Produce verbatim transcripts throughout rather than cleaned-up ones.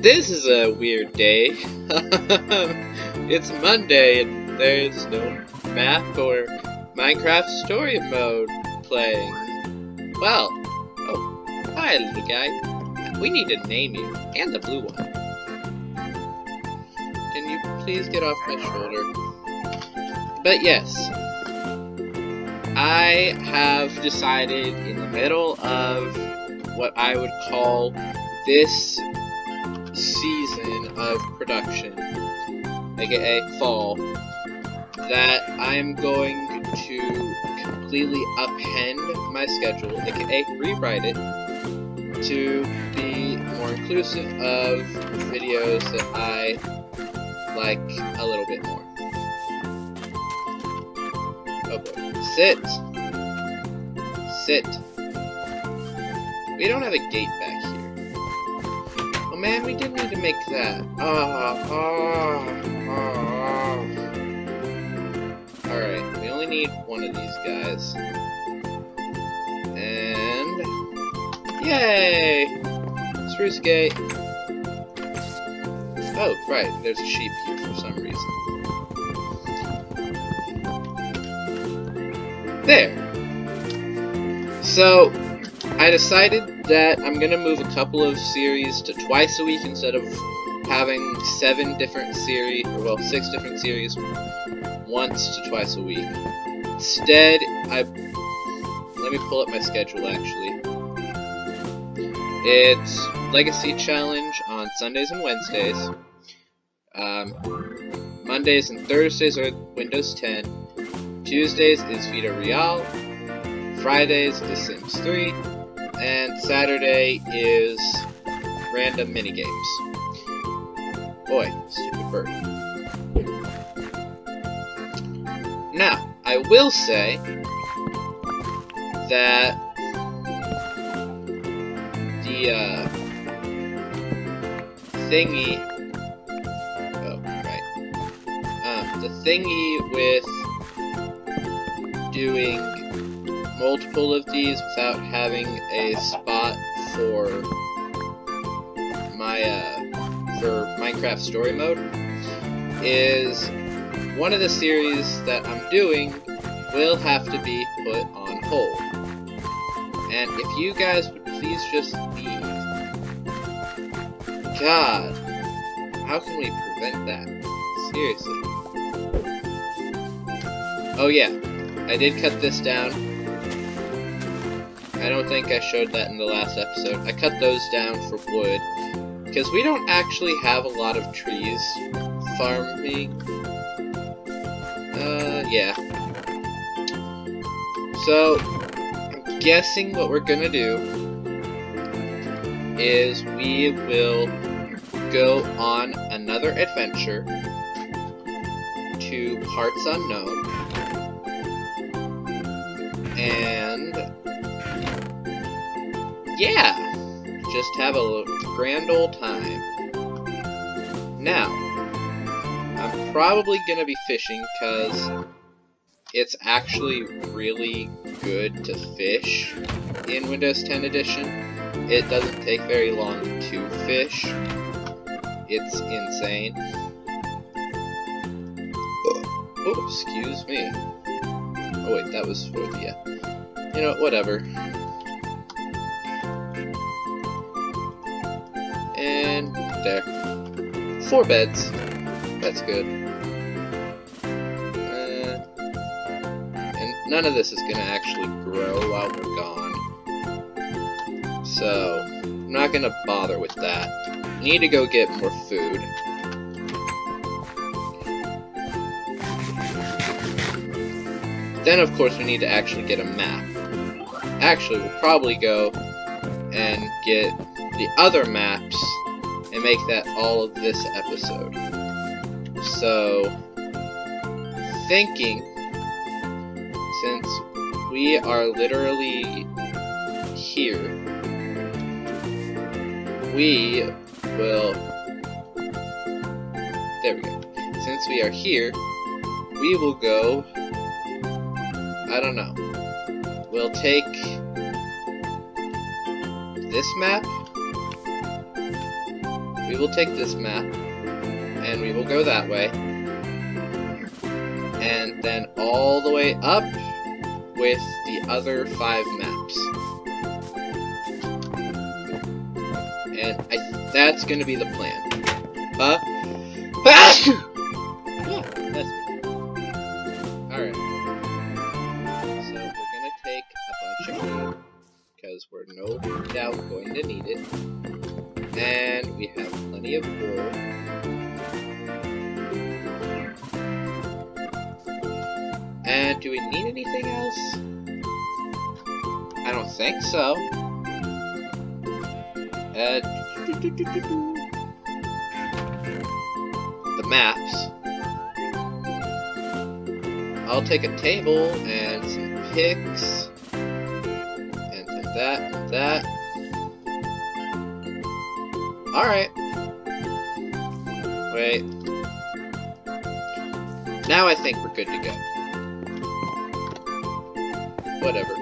this is a weird day. It's Monday and there's no map or Minecraft story mode playing. Well, oh, hi little guy. We need to name you, and the blue one. Can you please get off my shoulder? But yes, I have decided in the middle of what I would call this season of production, aka fall, that I'm going to completely upend my schedule, aka rewrite it, to be more inclusive of videos that I like a little bit more. Oh boy. Sit! Sit. We don't have a gate back here. Oh man, we didn't need to make that. Ah, ah, ah. Alright, we only need one of these guys. And... yay! Spruce gate. Oh, right, there's a sheep here for some reason. There! So, I decided that I'm gonna move a couple of series to twice a week instead of having seven different series, or well, six different series once to twice a week. Instead, I... let me pull up my schedule, actually. It's Legacy Challenge on Sundays and Wednesdays. Um, Mondays and Thursdays are Windows ten. Tuesdays is Vida Real. Fridays is Sims three. And Saturday is random minigames. Boy, stupid bird. Now, I will say that the uh, thingy, oh right, um, the thingy with doing multiple of these without having a spot for my uh, for Minecraft story mode is one of the series that I'm doing will have to be put on hold. And if you guys would please just leave. God, how can we prevent that? Seriously. Oh yeah, I did cut this down. I don't think I showed that in the last episode. I cut those down for wood, because we don't actually have a lot of trees farming. Uh, yeah. So, I'm guessing what we're gonna do is we will go on another adventure to parts unknown, and yeah, just have a grand old time. Now, I'm probably gonna be fishing because it's actually really good to fish in Windows ten edition. It doesn't take very long to fish. It's insane. Oh, excuse me. Oh wait, that was for the, uh, you know, whatever. And there. Four beds. That's good. Uh, and none of this is gonna actually grow while we're gone. So, I'm not gonna bother with that. Need to go get more food. Then, of course, we need to actually get a map. Actually, we'll probably go and get the other maps and make that all of this episode. So, thinking, since we are literally here, we will, there we go, since we are here, we will go, I don't know, we'll take this map, we will take this map, and we will go that way, and then all the way up with the other five maps. And I, that's gonna be the plan. Huh? Ah! Yeah, that's me. Alright. So we're gonna take a bunch of food, because we're no doubt going to need it. And we have plenty of wool. And do we need anything else? I don't think so. Uh, the maps. I'll take a table and some picks. And that and that. Alright. Wait. Now I think we're good to go. Whatever.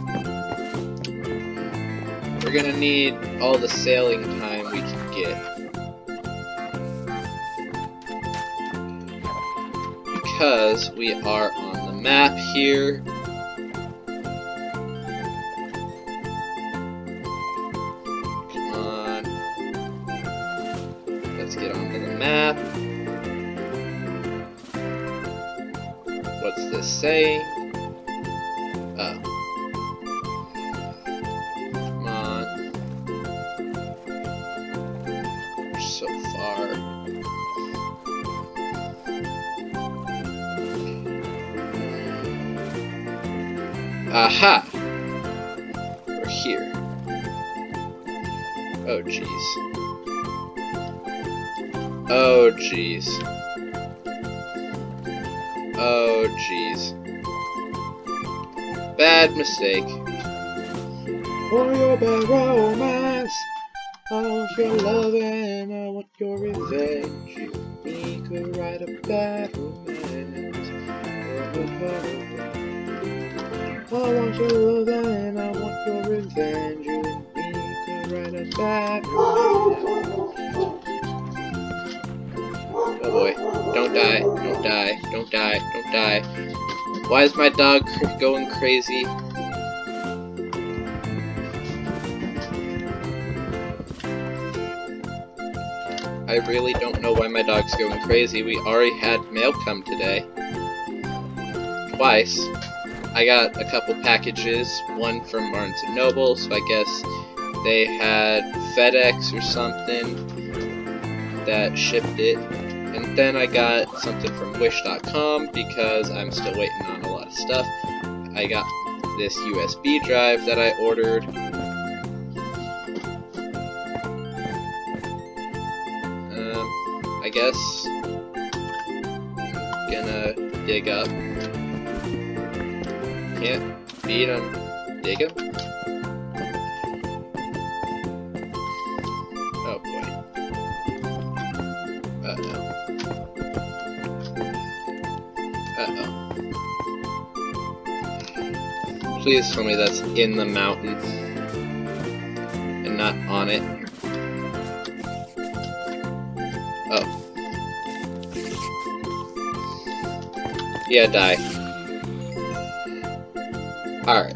We're gonna need all the sailing time we can get. Because we are on the map here. Come on. Let's get onto the map. What's this saying? Oh. Come on. We're so far. Aha! We're here. Oh jeez. Oh jeez. Oh jeez. Bad mistake. For your bad romance, I want your love and I want your revenge. You and me could write a bad romance. I want your love and I want your revenge. You and me could write a bad romance. Oh boy. Don't die. Don't die. Don't die. Don't die. Why is my dog going crazy? I really don't know why my dog's going crazy. We already had mail come today. Twice. I got a couple packages, one from Barnes and Noble, so I guess they had FedEx or something that shipped it. And then I got something from wish dot com because I'm still waiting on a lot of stuff. I got this U S B drive that I ordered. Um, I guess I'm gonna dig up. Can't beat him. Dig him? Oh boy. Uh-oh. Uh-oh. Please tell me that's in the mountain and not on it. Oh. Yeah, die. Alright.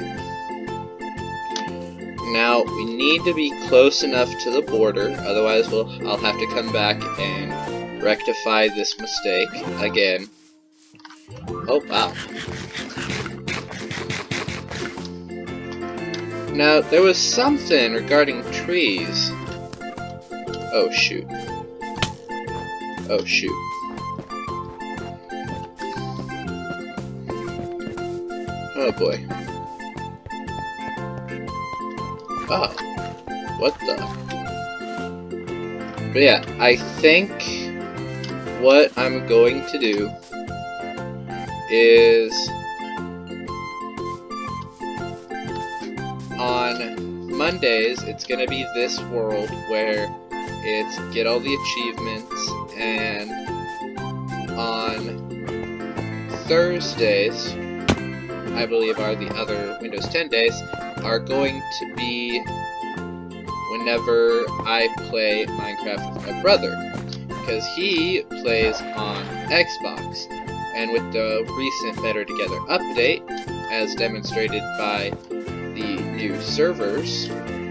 Now, we need to be close enough to the border, otherwise we'll, I'll have to come back and rectify this mistake again. Oh, wow. Now, there was something regarding trees. Oh, shoot. Oh, shoot. Oh, boy. Oh. What the? But yeah, I think what I'm going to do is on Mondays, it's gonna be this world where it's get all the achievements, and on Thursdays, I believe are the other Windows ten days, are going to be whenever I play Minecraft with my brother, because he plays on Xbox, and with the recent Better Together update, as demonstrated by the new servers,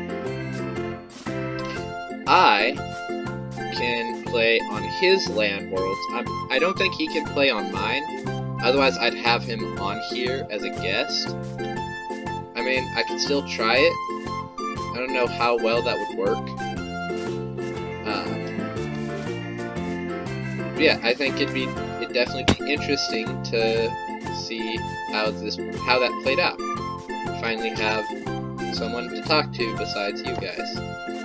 I can play on his LAN worlds. I'm, I don't think he can play on mine, otherwise I'd have him on here as a guest. I mean, I can still try it. I don't know how well that would work. Uh, yeah, I think it'd be it'd definitely be interesting to see how this how that played out. Finally have someone to talk to besides you guys.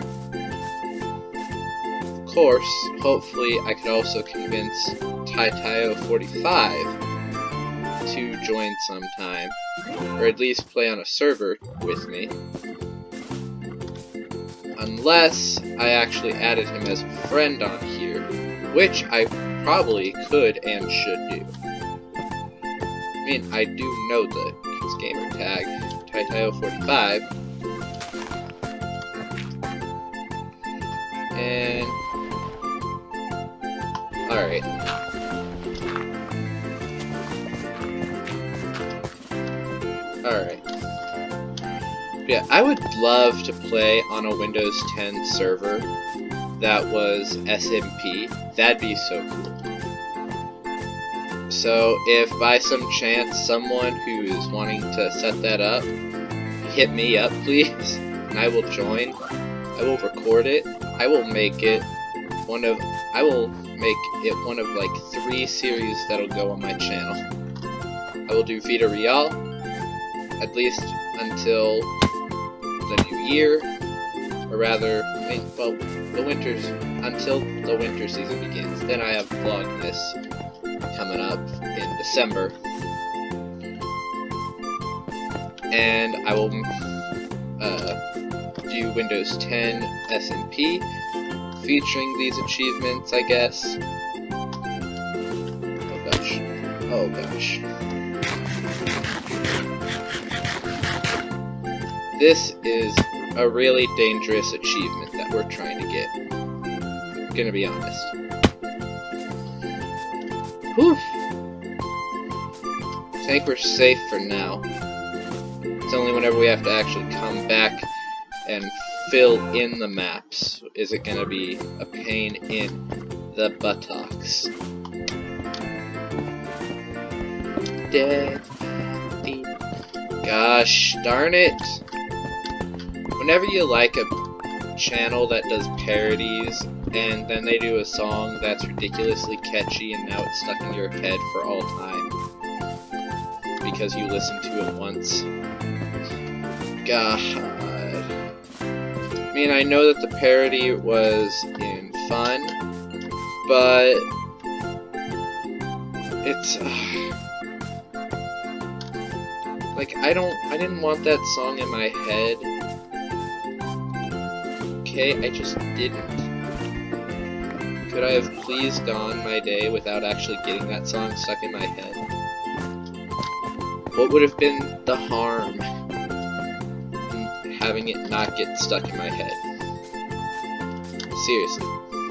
Of course, hopefully I could also convince Taitayo forty-five to join sometime, or at least play on a server with me. Unless I actually added him as a friend on here, which I probably could and should do. I mean, I do know the his gamer tag, Taitayo forty-five. And alright. Alright. Yeah, I would love to play on a Windows ten server that was S M P. That'd be so cool. So, if by some chance someone who is wanting to set that up, hit me up, please, and I will join. I will record it. I will make it one of I will make it one of like three series that'll go on my channel. I will do Vida Real, at least until the new year, or rather, I mean, well, the winters, until the winter season begins. Then I have Vlogmas coming up in December, and I will uh, do Windows ten S M P, featuring these achievements, I guess. Oh gosh. Oh gosh. This is a really dangerous achievement that we're trying to get. I'm gonna be honest. Whew. I think we're safe for now. It's only whenever we have to actually come back and fill in the maps is it gonna be a pain in the buttocks. Dead. Gosh darn it. Whenever you like a channel that does parodies, and then they do a song that's ridiculously catchy and now it's stuck in your head for all time because you listened to it once. God. I mean, I know that the parody was in fun, but it's uh, like I don't I didn't want that song in my head. Okay, I just didn't. Could I have please gone my day without actually getting that song stuck in my head? What would have been the harm in having it not get stuck in my head? Seriously.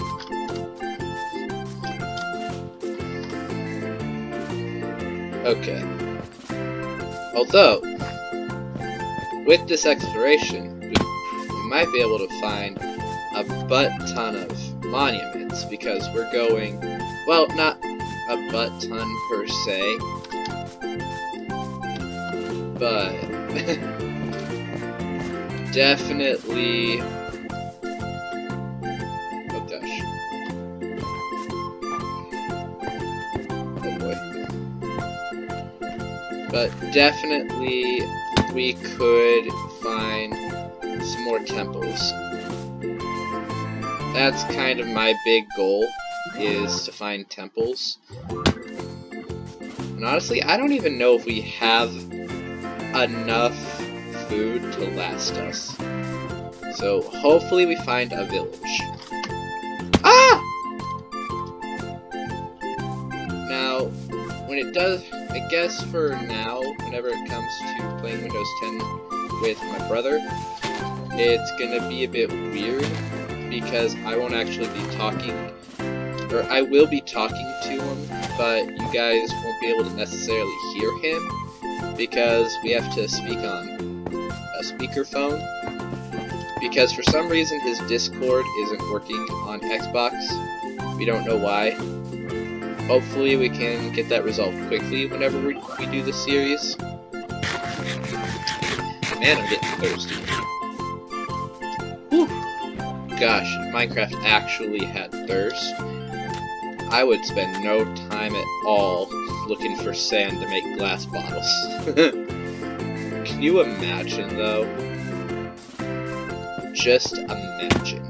Okay. Although, with this exploration, we might be able to find a butt ton of monuments, because we're going, well, not a butt ton per se, but definitely, oh gosh, oh boy, but definitely we could find some more temples. That's kind of my big goal, is to find temples. And honestly, I don't even know if we have enough food to last us. So hopefully we find a village. Ah! Now, when it does, I guess for now, whenever it comes to playing Windows ten with my brother, it's gonna be a bit weird because I won't actually be talking, or I will be talking to him, but you guys won't be able to necessarily hear him because we have to speak on a speakerphone. Because for some reason his Discord isn't working on Xbox. We don't know why. Hopefully we can get that resolved quickly whenever we, we do the series. Man, I'm getting thirsty. Whew. Gosh, if Minecraft actually had thirst, I would spend no time at all looking for sand to make glass bottles. Can you imagine, though? Just imagine.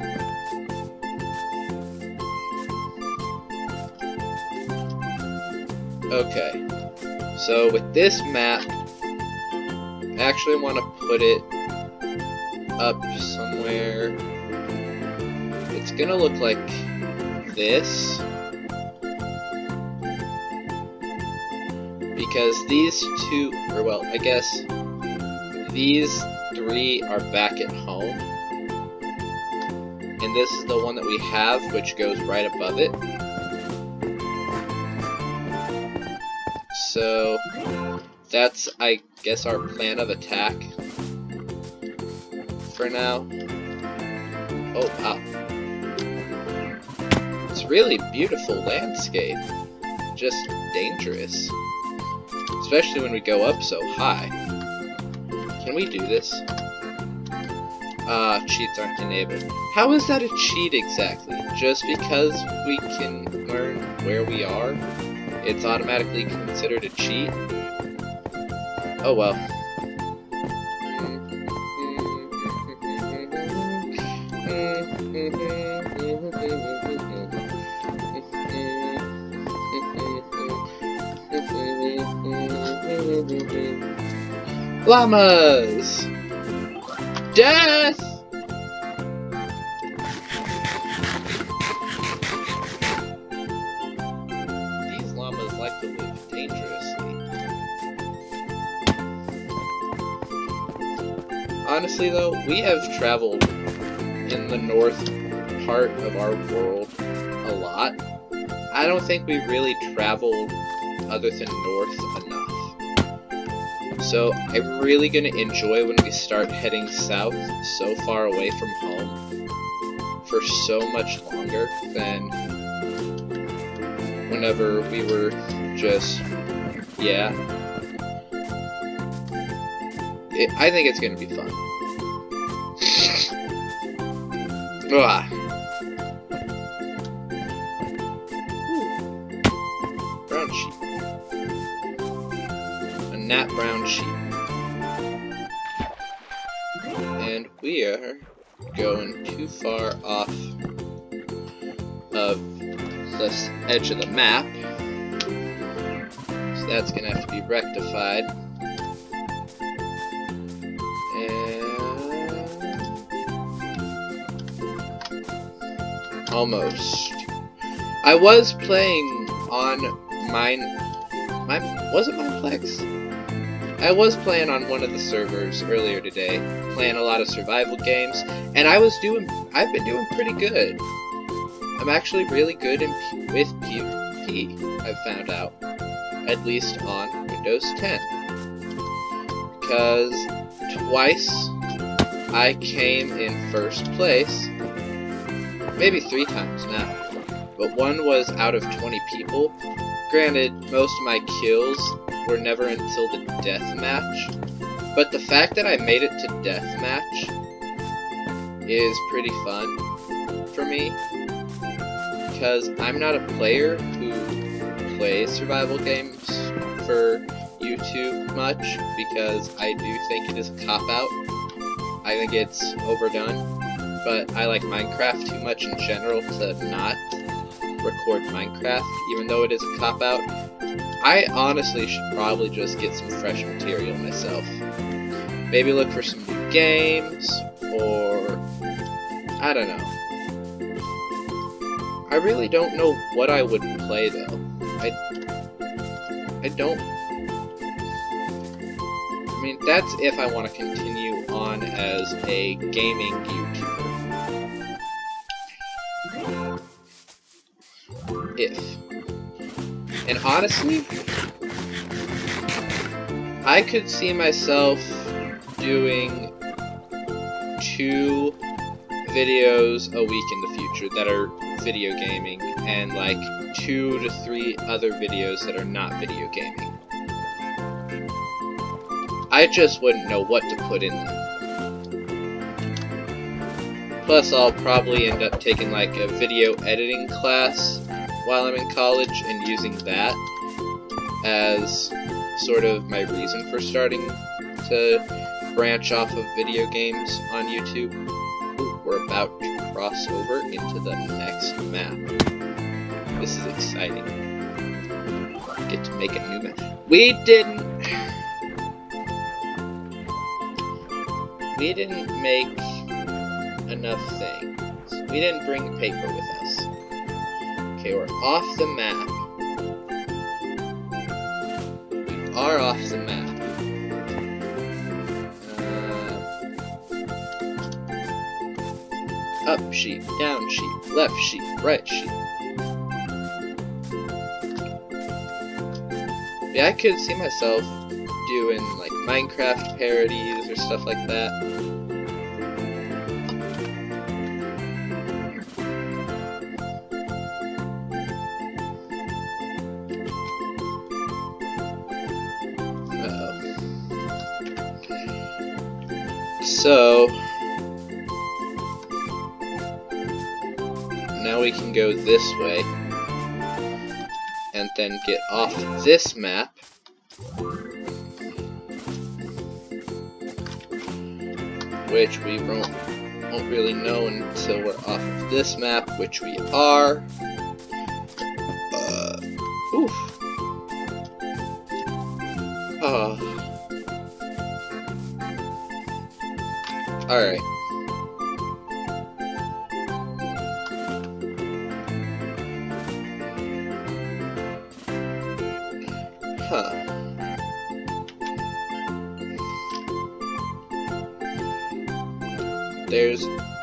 Okay, so with this map, I actually want to put it up somewhere. It's gonna look like this, because these two, or well, I guess these three are back at home, and this is the one that we have, which goes right above it. So that's, I guess, our plan of attack for now. Oh wow, it's really beautiful landscape, just dangerous, especially when we go up so high. Can we do this? Ah, uh, cheats aren't enabled. How is that a cheat exactly? Just because we can learn where we are, it's automatically considered a cheat? Oh well. Llamas! Death! These llamas like to live dangerously. Honestly though, we have traveled in the north part of our world a lot. I don't think we really traveled other than north enough. So I'm really going to enjoy when we start heading south so far away from home for so much longer than whenever we were just, yeah. It, I think it's going to be fun. Ah. Brown sheep. A nat brown sheep. And we are going too far off of the edge of the map. So that's going to have to be rectified. Almost. I was playing on mine. My was it Mineplex? I was playing on one of the servers earlier today, playing a lot of survival games, and I was doing. I've been doing pretty good. I'm actually really good in P with PvP. I've found out, at least on Windows ten, because twice I came in first place. Maybe three times now, but one was out of twenty people. Granted, most of my kills were never until the deathmatch, but the fact that I made it to deathmatch is pretty fun for me, because I'm not a player who plays survival games for YouTube much, because I do think it is a cop-out. I think it's overdone. But I like Minecraft too much in general to not record Minecraft, even though it is a cop-out. I honestly should probably just get some fresh material myself. Maybe look for some new games, or I don't know. I really don't know what I would play though. I I don't I mean, that's if I want to continue on as a gaming YouTuber. If. And honestly, I could see myself doing two videos a week in the future that are video gaming, and like two to three other videos that are not video gaming. I just wouldn't know what to put in them. Plus, I'll probably end up taking like a video editing class while I'm in college and using that as sort of my reason for starting to branch off of video games on YouTube. Ooh, we're about to cross over into the next map. This is exciting. Get to make a new map. We didn't... We didn't make enough things. We didn't bring paper with us. Okay, we're off the map. We are off the map. Uh, up sheep, down sheep, left sheep, right sheep. Yeah, I could see myself doing like Minecraft parodies or stuff like that. So, now we can go this way, and then get off this map, which we won't, won't really know until we're off of this map, which we are. Uh, oof. Oh. Alright. Huh. There's...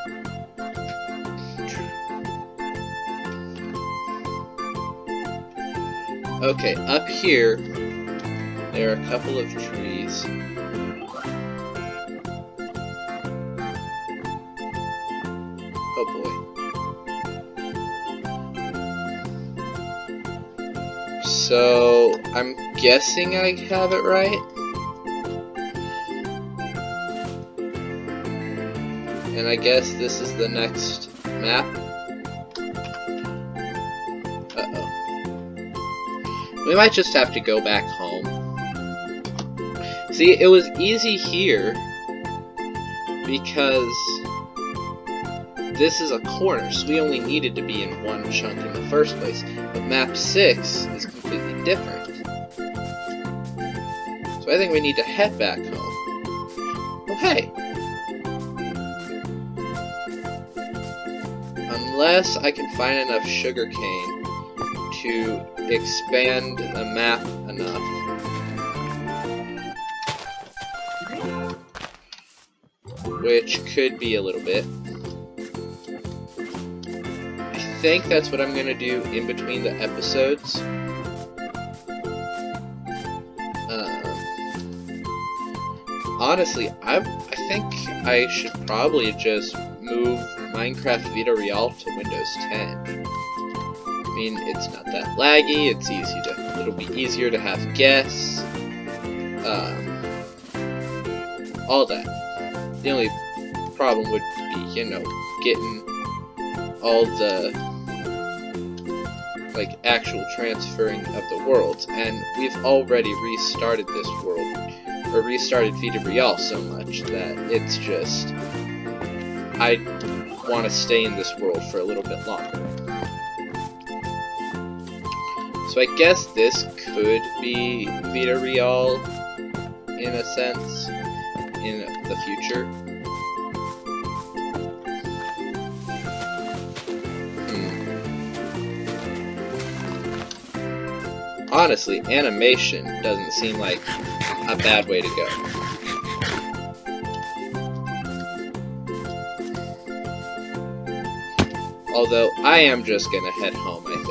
Okay, up here, there are a couple of trees. Oh boy. So, I'm guessing I have it right. And I guess this is the next map. Uh-oh. We might just have to go back home. See, it was easy here because this is a corner, so we only needed to be in one chunk in the first place. But map six is completely different. So I think we need to head back home. Oh hey! Unless I can find enough sugarcane to expand the map enough. Which could be a little bit. I think that's what I'm going to do in between the episodes. Uh, honestly, I, I think I should probably just move Minecraft Vita Real to Windows ten. I mean, it's not that laggy, it's easy to, it'll be easier to have guests, um, all that. The only problem would be, you know, getting all the, like, actual transferring of the worlds, and we've already restarted this world, or restarted Vita Real so much that it's just, I want to stay in this world for a little bit longer. So I guess this could be Vita Real, in a sense, in the future. Hmm. Honestly, animation doesn't seem like a bad way to go. Although, I am just gonna head home, I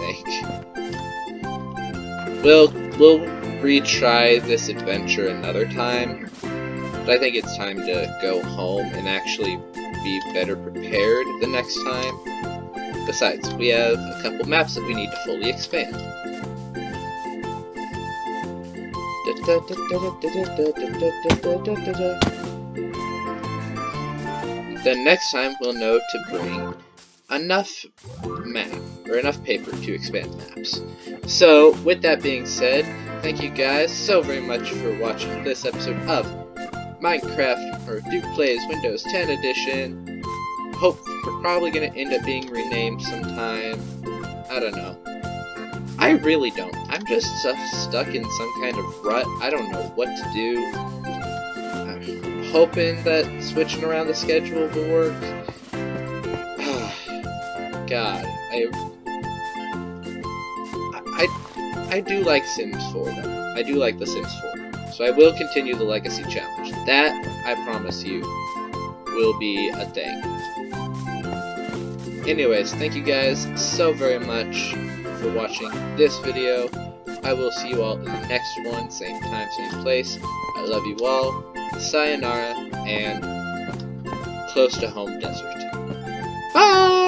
think. We'll, we'll retry this adventure another time, but I think it's time to go home and actually be better prepared the next time. Besides, we have a couple maps that we need to fully expand. Then next time we'll know to bring enough map, or enough paper to expand maps. So, with that being said, thank you guys so very much for watching this episode of Minecraft, or Duke Plays Windows ten Edition. Hope we're probably going to end up being renamed sometime. I don't know. I really don't. I'm just uh, stuck in some kind of rut. I don't know what to do. I'm hoping that switching around the schedule will work. God, I, I, I do like Sims four though. I do like The Sims four. So I will continue the Legacy Challenge. That, I promise you, will be a thing. Anyways, thank you guys so very much for watching this video. I will see you all in the next one, same time, same place. I love you all. Sayonara, and close to home desert. Bye!